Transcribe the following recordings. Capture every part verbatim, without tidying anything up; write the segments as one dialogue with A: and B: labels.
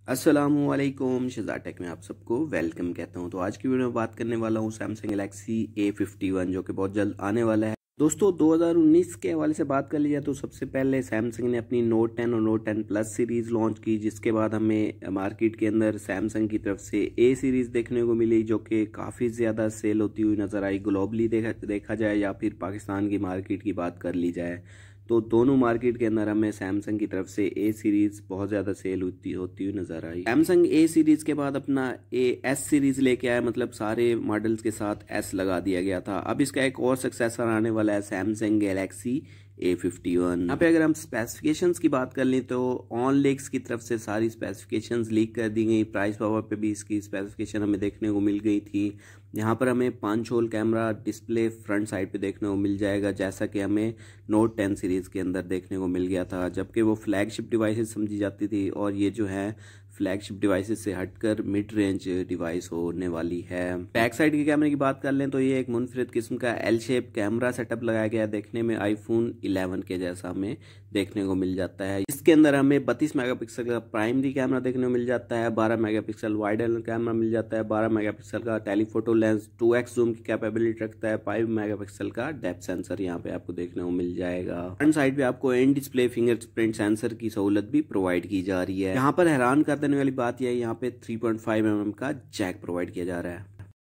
A: अस्सलामुअलैकुम, शहज़ाद टेक में आप सबको वेलकम कहता हूं। तो आज की वीडियो में बात करने वाला हूं Samsung Galaxy A fifty one जो कि बहुत जल्द आने वाला है। दोस्तों दो हज़ार उन्नीस के हवाले से बात कर लिया तो सबसे पहले सैमसंग ने अपनी नोट टेन और Note ten plus series launch की, जिसके बाद हमें मार्केट के अंदर सैमसंग की तरफ से ए सीरीज़ देखने को मिली जो कि काफ़ी ज़्यादा सेल होती हुई नज़र आई। ग्लोबली देखा देखा जाए या फिर पाकिस्तान की मार्केट की बात कर ली जाए तो दोनों मार्केट के अंदर हमें सैमसंग की तरफ से ए सीरीज बहुत ज्यादा सेल होती होती हुई नजर आई। सैमसंग ए सीरीज के बाद अपना ए एस सीरीज लेके आया, मतलब सारे मॉडल्स के साथ एस लगा दिया गया था। अब इसका एक और सक्सेसर आने वाला है Samsung Galaxy A fifty one. यहाँ पे अगर हम स्पेसिफिकेशंस की बात कर लें तो ऑन लेक्स की तरफ से सारी स्पेसिफिकेशंस लीक कर दी गई। प्राइस पावर पे भी इसकी स्पेसिफिकेशन हमें देखने को मिल गई थी। यहाँ पर हमें पांच hole camera display front side पे देखने को मिल जाएगा, जैसा कि हमें नोट टेन सीरीज के अंदर देखने को मिल गया था, जबकि वो फ्लैगशिप डिवाइसेस समझी जाती थी और ये जो है फ्लैगशिप डिवाइसेस से हटकर मिड रेंज डिवाइस होने वाली है। बैक साइड के कैमरे की बात कर लें तो ये एक मुनफरिद किस्म का एल शेप कैमरा सेटअप लगाया गया है, देखने में आईफोन इलेवन के जैसा हमें देखने को मिल जाता है। इसके अंदर हमें बत्तीस मेगापिक्सल का प्राइमरी कैमरा देखने को मिल जाता है, बारह मेगापिक्सल वाइड एंगल कैमरा मिल जाता है, बारह मेगापिक्सल का telephoto lens, two x zoom की कैपेबिलिटी रखता है, फाइव मेगापिक्सल का डेप्थ सेंसर यहाँ पे आपको देखने को मिल जाएगा। फ्रंट साइड पे आपको इन डिस्प्ले फिंगरप्रिंट सेंसर की सहूलत भी प्रोवाइड की जा रही है। यहाँ पर हैरान कर देने वाली बात यह है, यहाँ पे three point five M M का जैक प्रोवाइड किया जा रहा है।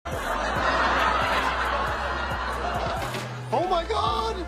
A: oh my God!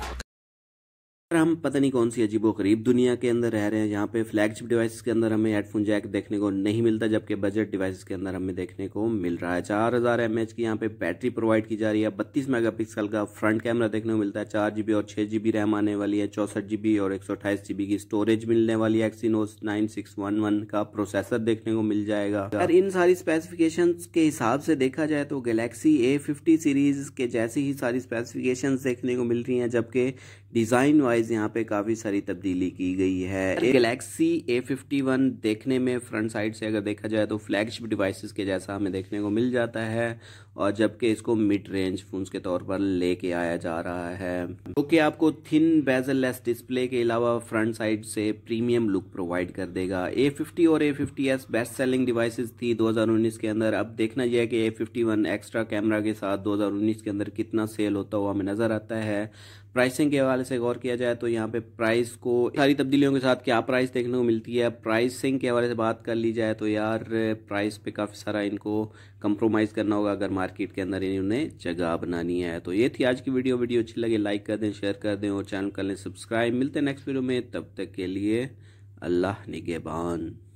A: हम पता नहीं कौन सी अजीबो गरीब दुनिया के अंदर रह रहे हैं, यहाँ पे फ्लैगशिप डिवाइसेस के अंदर हमें हेडफोन जैक देखने को नहीं मिलता, जबकि बजट डिवाइसेस के अंदर हमें देखने को मिल रहा है। चार हजार एम एच की यहाँ पे बैटरी प्रोवाइड की जा रही है, बत्तीस मेगापिक्सल का फ्रंट कैमरा देखने को मिलता है, चार जीबी और छह जीबी रैम आने वाली है, चौसठ जीबी और एक सौ अट्ठाईस जीबी की स्टोरेज मिलने वाली है, Exynos nine six one one का प्रोसेसर देखने को मिल जाएगा। अगर इन सारी स्पेसिफिकेशन के हिसाब से देखा जाए तो गैलेक्सी ए फिफ्टी सीरीज के जैसी ही सारी स्पेसिफिकेशन देखने को मिल रही है, जबकि डिजाइन वाइज यहाँ पे काफी सारी तब्दीली की गई है। गैलेक्सी ए फिफ्टी वन देखने में फ्रंट साइड से अगर देखा जाए तो फ्लैगशिप डिवाइसेस के जैसा हमें देखने को मिल जाता है, और जबकि इसको मिड रेंज फोन्स के तौर पर लेके आया जा रहा है, जो कि आपको थिन बेजल लेस डिस्प्ले के अलावा फ्रंट साइड से प्रीमियम लुक प्रोवाइड कर देगा। ए फिफ्टी और A fifty S best selling devices थी दो हज़ार उन्नीस के अंदर। अब देखना यह है कि A fifty one extra camera के साथ दो हज़ार उन्नीस के अंदर कितना सेल होता हुआ हमें नजर आता है। प्राइसिंग के हवाले से गौर किया जाए तो यहाँ पे प्राइस को सारी तब्दीलियों के साथ क्या प्राइस देखने को मिलती है। प्राइसिंग के हवाले से बात कर ली जाए तो यार प्राइस पे काफ़ी सारा इनको कंप्रोमाइज़ करना होगा अगर मार्केट के अंदर इन्होंने जगह बनानी है। तो ये थी आज की वीडियो। वीडियो अच्छी लगे लाइक कर दें, शेयर कर दें और चैनल कर लें सब्सक्राइब। मिलते हैं नेक्स्ट वीडियो में, तब तक के लिए अल्लाह निगहबान।